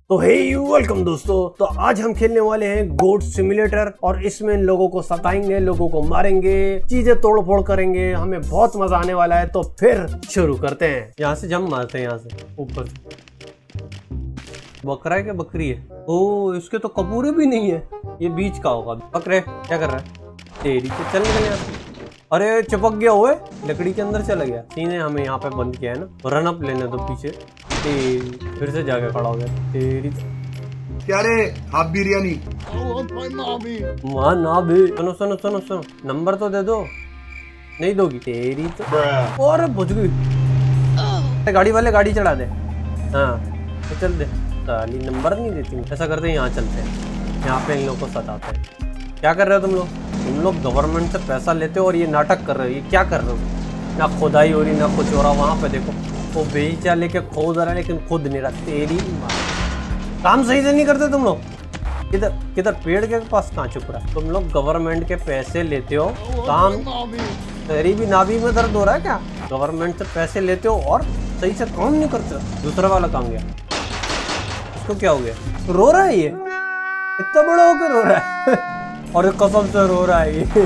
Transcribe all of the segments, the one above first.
तो हे वेलकम दोस्तों। तो आज हम खेलने वाले हैं गोट सिमुलेटर और इसमें लोगों को सताएंगे, लोगों को मारेंगे, चीजें तोड़ फोड़ करेंगे। हमें बहुत मजा आने वाला है। तो फिर शुरू करते हैं। यहाँ से जंप मारते हैं, यहाँ से ऊपर से। बकरा है क्या बकरी है? ओ इसके तो कपूरे भी नहीं है, ये बीच का होगा। बकरे क्या कर रहा है? तेरी तो चल निकल यहाँ से। अरे चिपक गया हुए, लकड़ी के अंदर चला गया। सीने हमें यहाँ पे बंद किया है ना। रन अप लेने दो पीछे। फिर से जाके खड़ा हो गया। तेरी क्या रे हाफ बिरयानी? वहाँ ना भी। सुनो सुनो सुनो सुनो, नंबर तो दे दो। नहीं दोगी? तेरी तो और बुझ गई। गाड़ी वाले गाड़ी चढ़ा दे। हाँ तो चल दे। साली नंबर नहीं देती। ऐसा करते हैं, यहाँ चलते हैं, यहाँ पे इन लोगों को सताते हैं। क्या कर रहे हो तुम लोग? तुम लोग गवर्नमेंट से पैसा लेते हो और ये नाटक कर रहे हो। ये क्या कर रहे हो? ना खुदाई हो रही ना कुछ हो रहा। वहाँ पे देखो वो बेचा लेके खोद रहा है लेकिन खुद नहीं रहा। तेरी काम सही से नहीं करते तुम लोग। किधर किधर पेड़ के पास कहाँ चुप रहा? तुम लोग गवर्नमेंट के पैसे लेते हो, काम तेरी भी नाभि में दर्द हो रहा है क्या? गवर्नमेंट से पैसे लेते हो और सही से काम नहीं करते हो। दूसरा वाला काम गया, इसको क्या हो गया? रो रहा है ये, इतना बड़ा होकर रो रहा है। और कसम से रो रहा है ये।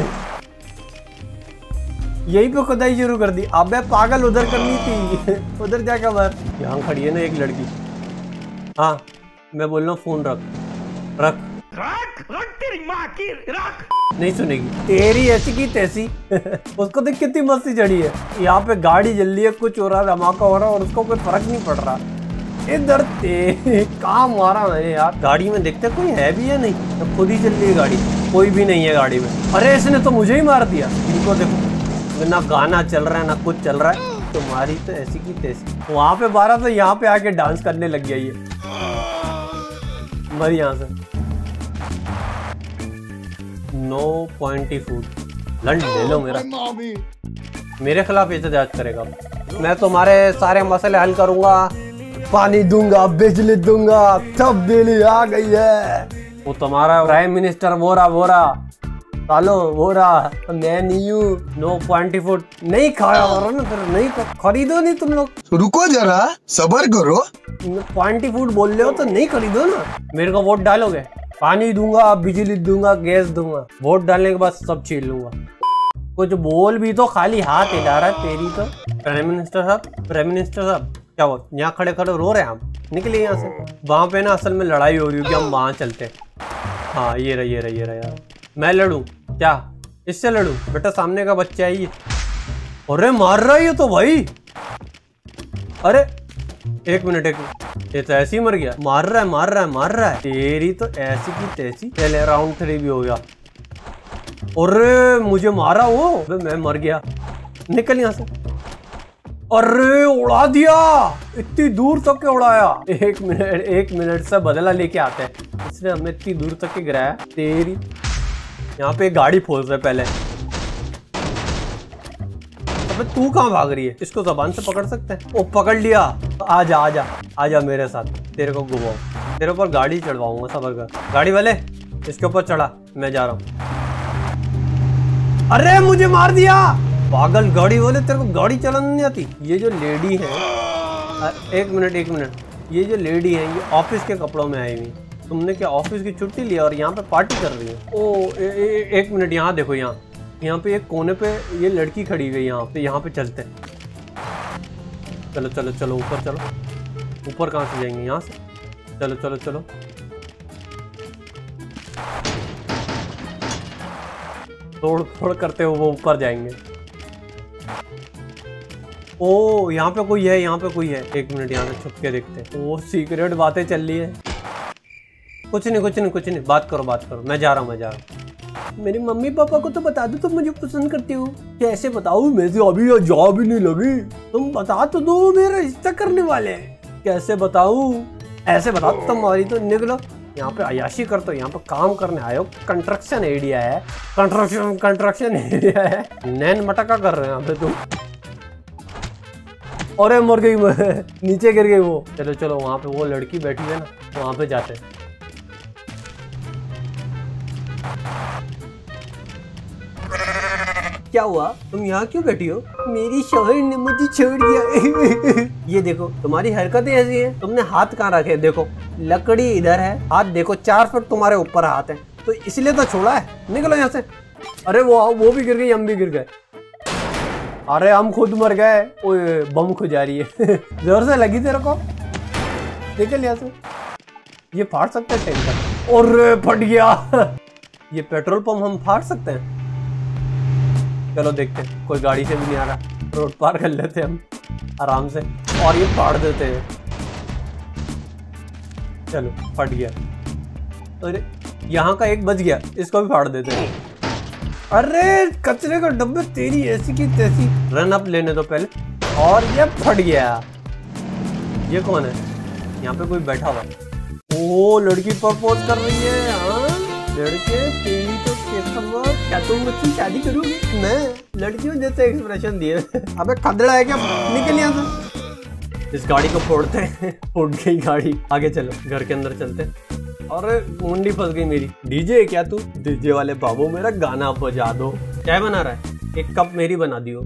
यही पे खुदाई शुरू कर दी। अबे पागल, उधर करनी थी। उधर जाकर मार। यहाँ खड़ी है ना एक लड़की। हाँ मैं बोल रहा हूँ, फोन रख रख रख रख तेरी माँ की रख। नहीं सुनेगी। तेरी ऐसी की तैसी। उसको देख कितनी मस्ती चढ़ी है। यहाँ पे गाड़ी जल रही है, कुछ हो रहा है, धमाका हो रहा है और उसको कोई फर्क नहीं पड़ रहा। इधर कहाँ मारा है यार। गाड़ी में देखते कोई है भी है नहीं, तो खुद ही चल रही है गाड़ी। कोई भी नहीं है गाड़ी में। अरे इसने तो मुझे ही मार दिया। इनको देखो, ना गाना चल रहा है ना कुछ चल रहा है। तुम्हारी तो ऐसी की तैसी। वहां पे मारा तो यहाँ पे आके डांस करने लग गया ये। मर यहाँ से। No pointy food. लंड ले लो मेरा। मेरे खिलाफ एहतजाज करेगा। मैं तुम्हारे सारे मसले हल करूंगा। पानी दूंगा, बिजली दूंगा, सब बिजली आ गई है। वो तुम्हारा प्राइम मिनिस्टर बोरा सालो बोरा, मैं नहीं हूँ। नो पॉइंटी फूड नहीं खाया करो ना, फिर नहीं खरीदो नहीं तुम लोग। रुको जरा सब्र करो। पॉइंटी फूड बोल रहे हो तो नहीं खरीदो ना। मेरे को वोट डालोगे? पानी दूंगा, बिजली दूंगा, गैस दूंगा। वोट डालने के बाद सब छीन लूंगा। कुछ बोल भी तो खाली हाथ हिला रहा है। तेरी तो प्राइम मिनिस्टर साहब क्या हुआ? यहाँ खड़े खड़े रो रहे हैं हम। निकलिए यहाँ से। वहाँ पे ना असल में लड़ाई हो रही होगी, हम वहाँ चलते हैं। हाँ ये रहा यार। मैं लड़ूं क्या? इससे लड़ूं? बेटा सामने का बच्चा है ये। अरे मार रहा है ये तो भाई। अरे एक मिनट ये तो ऐसे ही मर गया। मार रहा है। तेरी तो ऐसी की तैसी। चले राउंड 3 भी हो गया। अरे मुझे मारा वो, मैं मर गया। निकल यहाँ से। अरे उड़ा दिया, इतनी दूर तक के उड़ाया। एक मिनट से बदला लेके आते हैं। इसने हमें इतनी दूर तक के गिराया। तेरी यहाँ पे एक गाड़ी फोड़ रहे पहले। अबे तू कहाँ भाग रही है? इसको जबान से पकड़ सकते हैं? ओ पकड़ लिया। आजा मेरे साथ। तेरे को घुमाओ, तेरे ऊपर गाड़ी चढ़वाऊंगा। सबर कर। गाड़ी वाले इसके ऊपर चढ़ा, मैं जा रहा हूँ। अरे मुझे मार दिया पागल। गाड़ी वाले तेरे को गाड़ी चलानी नहीं आती? ये जो लेडी है, एक मिनट, ये जो लेडी है ये ऑफिस के कपड़ों में आई हुई। तुमने क्या ऑफिस की छुट्टी लिया और यहाँ पे पार्टी कर रही है? ओ एक मिनट, यहाँ देखो, यहाँ पे एक कोने पे ये लड़की खड़ी हुई। यहाँ पे चलते हैं। चलो ऊपर चलो। ऊपर कहाँ से जाएंगे? यहाँ से चलो। तोड़ करते हो वो ऊपर जाएंगे। ओ यहाँ पे कोई है। एक मिनट, यहाँ से छुप के देखते हैं। ओ सीक्रेट बातें चल रही है। कुछ नहीं, बात करो। मैं जा रहा हूँ। मेरी मम्मी पापा को तो बता दो तुम मुझे पसंद करती हो। कैसे बताऊँ? मैं तो अभी जॉब भी नहीं लगी। तुम बता तो दो, मेरा रिश्ता करने वाले हैं। कैसे बताऊँ? ऐसे बताओ तुम्हारी तो निकलो। यहाँ पे अयाशी करते हो, यहाँ पे काम करने आए हो। कंस्ट्रक्शन एरिया है। नैन मटका कर रहे हैं यहाँ पे तुम। अरे मर गई मैं, नीचे गिर गई वो। चलो वहाँ पे वो लड़की बैठी है ना, वहाँ पे जाते हैं। क्या हुआ, तुम यहाँ क्यों बैठी हो? मेरी शौहर ने मुझे छोड़ दिया। ये देखो तुम्हारी हरकतें ऐसी है, तुमने हाथ कहाँ रखे? देखो लकड़ी इधर है, हाथ देखो 4 फुट तुम्हारे ऊपर हाथ है, तो इसलिए तो छोड़ा है। निकलो यहाँ से। अरे वो भी गिर गई, हम भी गिर गए। अरे हम खुद मर गए। ओए बम खुद जा रही है। जोर से लगी तेरे को। निकल यहाँ से। ये फाड़ सकते हैं टैंकर। और फट गया। ये पेट्रोल पंप हम फाड़ सकते हैं? चलो देखते हैं, कोई गाड़ी से भी नहीं आ रहा, रोड पार कर लेते हैं हम आराम से और ये फाड़ देते हैं। चलो फट गया। अरे यहाँ का एक बच गया, इसको भी फाड़ देते हैं। अरे कचरे का डब्बे तेरी ऐसी की तैसी। रन अप लेने दो पहले। और ये फट गया। ये कौन है? यहाँ पे कोई बैठा हुआ। ओ लड़की प्रपोज कर रही है। हाँ लड़के तेरी तो क्या तुम मुझसे शादी करोगी? मैं लड़कियों जैसे एक्सप्रेशन दिए। अबे खदड़ा है क्या? निकल यहाँ से। इस गाड़ी को फोड़ते हैं। फूट गई गाड़ी। आगे चलो, घर के अंदर चलते हैं। अरे मुंडी फंस गई मेरी। डीजे क्या तू? डीजे वाले बाबू मेरा गाना बजा दो। क्या बना रहा है? एक कप मेरी बना दियो।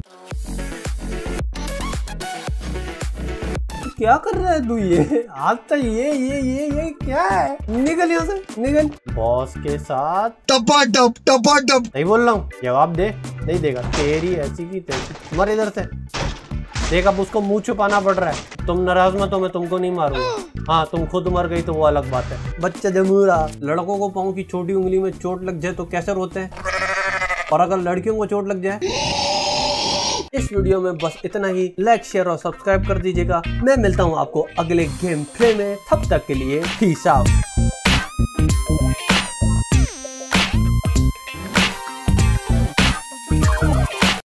क्या कर रहा है तू? ये आज तक ये क्या है? निकल यहाँ से, निकल। बॉस के साथ टपाटप। नहीं बोल रहा हूँ, जवाब दे। नहीं देगा, तेरी ऐसी की तैसी। मर इधर से। देख अब उसको मुंह छुपाना पड़ रहा है। तुम नाराज मत हो, मैं तुमको नहीं मारूंगा। हाँ तुम खुद मर गई तो वो अलग बात है। बच्चा जमूरा। लड़कों को पाँव की छोटी उंगली में चोट लग जाए तो कैसे रोते हैं, और अगर लड़कियों को चोट लग जाए। इस वीडियो में बस इतना ही। लाइक शेयर और सब्सक्राइब कर दीजिएगा। मैं मिलता हूँ आपको अगले गेम प्ले में। तब तक के लिए पीस आउट।